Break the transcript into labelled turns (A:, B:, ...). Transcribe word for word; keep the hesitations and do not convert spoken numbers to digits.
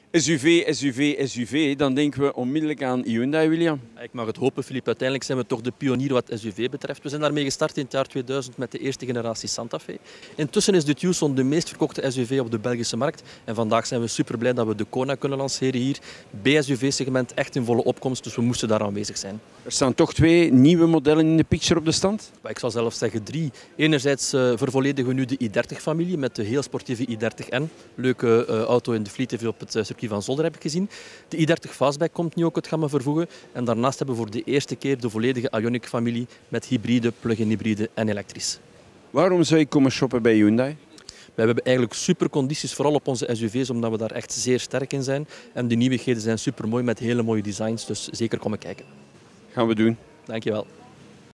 A: S U V, S U V, S U V, dan denken we onmiddellijk aan Hyundai, William.
B: Ik mag het hopen, Filip. Uiteindelijk zijn we toch de pionier wat S U V betreft. We zijn daarmee gestart in het jaar tweeduizend met de eerste generatie Santa Fe. Intussen is de Tucson de meest verkochte S U V op de Belgische markt. En vandaag zijn we super blij dat we de Kona kunnen lanceren hier. B S U V-segment echt in volle opkomst, dus we moesten daar aanwezig zijn.
A: Er staan toch twee nieuwe modellen in de picture op de stand?
B: Maar ik zou zelf zeggen drie. Enerzijds uh, vervolledigen we nu de i dertig-familie met de heel sportieve i dertig N. Leuke uh, auto in de fleet die we op het uh, circuit van Zolder heb ik gezien. De i dertig Fastback komt nu ook het gamma vervoegen. En daarnaast hebben we voor de eerste keer de volledige Ioniq-familie met hybride, plug-in hybride en elektrisch.
A: Waarom zou je komen shoppen bij Hyundai?
B: We hebben eigenlijk super condities, vooral op onze S U V's, omdat we daar echt zeer sterk in zijn. En de nieuwigheden zijn super mooi met hele mooie designs, dus zeker komen kijken.
A: Gaan we doen.
B: Dank je wel.